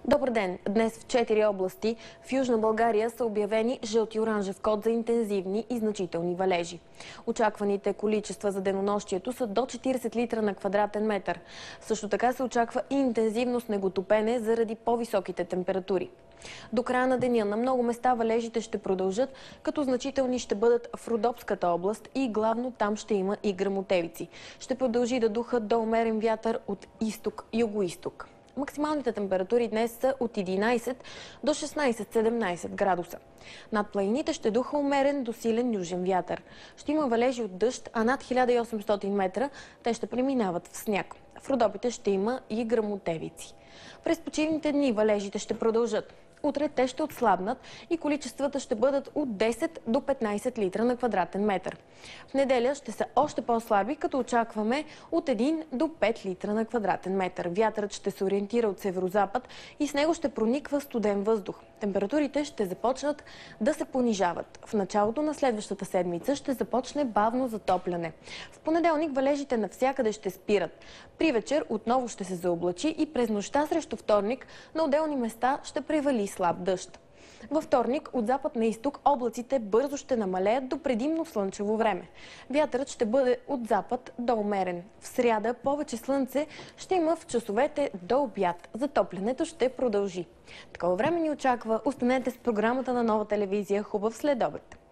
Добър ден! Днес в 4 области в Южна България са обявени жълт и оранжев код за интензивни и значителни валежи. Очакваните количества за денонощието са до 40 литра на квадратен метър. Също така се очаква и интензивно снеготопене заради по-високите температури. До края на деня на много места валежите ще продължат, като значителни ще бъдат в Родопската област и главно там ще има и гръмотевици. Ще продължи да духа до умерен вятър от изток-югоизток. Максималните температури днес са от 11 до 16-17 градуса. Над планините ще духа умерен до силен южен вятър. Ще има валежи от дъжд, а над 1800 метра те ще преминават в сняг. В Родопите ще има и гръмотевици. През почивните дни валежите ще продължат. Утре те ще отслабнат и количествата ще бъдат от 10 до 15 литра на квадратен метър. В неделя ще са още по-слаби, като очакваме от 1 до 5 литра на квадратен метър. Вятърът ще се ориентира от северозапад и с него ще прониква студен въздух. Температурите ще започнат да се понижават. В началото на следващата седмица ще започне бавно затопляне. В понеделник валежите навсякъде ще спират. При вечер отново ще се заоблачи и през нощта срещу вторник на отделни места ще превали слаб дъжд. Във вторник от запад на изток облаците бързо ще намалеят до предимно слънчево време. Вятърът ще бъде от запад до умерен. В сряда повече слънце ще има в часовете до обяд. Затоплянето ще продължи. Такова време ни очаква. Останете с програмата на Нова телевизия. Хубав следобед!